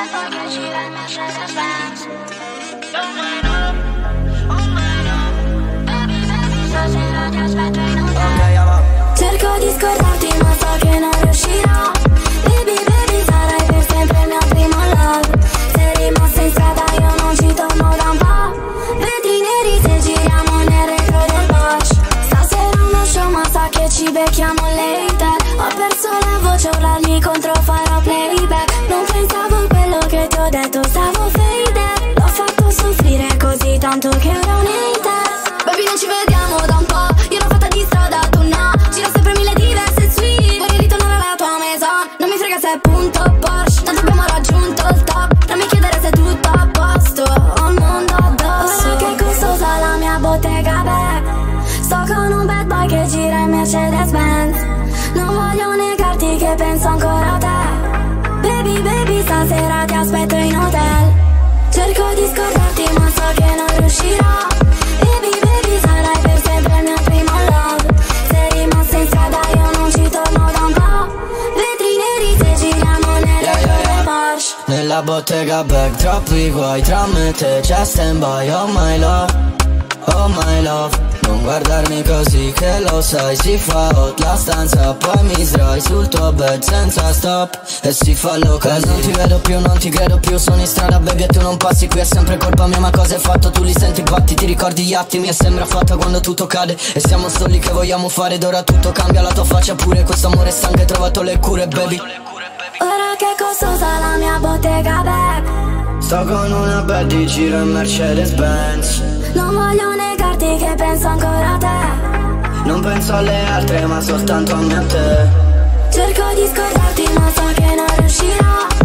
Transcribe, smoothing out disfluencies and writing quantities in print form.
bad boy che gira il Mercedes Benz. Baby, baby, stasera ti aspetto in hotel. Cerco di scordarti ma so che non riuscirò. Baby, baby, sarai per sempre il mio primo love. Sei rimasto in strada, io non ci torno da un po'. Vetri neri se giriamo nel retro del Porsche. Stasera uno show ma sa che ci becchiamo later. Ho perso la voce, urlarmi contro farò playback. Non pensavo a quello che ti ho detto, stavo faded. L'ho fatto soffrire così tanto che ero un hater. Baby, non ci vediamo da un po', io l'ho fatta di strada, tu no. Gira sempre mille diverse suite, vorrei ritornare alla tua maison. Non mi frega se è punto Porsche, tanto abbiamo raggiunto il top. Non mi chiedere se è tutto a posto, ho il mondo addosso. Ora che costosa la mia bottega bag. Sto con un bad boy che gira in Mercedes Benz. Non voglio negarti che penso ancora a te. Baby, baby, stasera ti aspetto in hotel. Cerco di scordarti ma so che non riuscirò. Baby, baby, sarai per sempre il mio primo love. Sei rimasto in strada, io non ci torno da un po'. Vetri neri se giriamo nelle Porsche. Nella bottega bag, troppi guai tra me e te, c'è stand by, oh my love, oh my love. Non guardarmi così che lo sai, si fa hot la stanza, poi mi sdrai sul tuo bed senza stop e si fa loca. Non ti vedo più, non ti credo più, sono in strada baby e tu non passi qui, è sempre colpa mia ma cosa hai fatto? Tu li senti i batti, ti ricordi gli attimi e sembra fatta quando tutto cade. E siamo soli che vogliamo fare ed ora tutto cambia, la tua faccia pure, questo amore stanco hai trovato le cure baby. Ora che costosa la mia bottega bag. Sto con una bad di giro in Mercedes Benz. Non voglio negarti che penso ancora a te. Non penso alle altre ma soltanto a me e a te. Cerco di scordarti ma so che non riuscirò.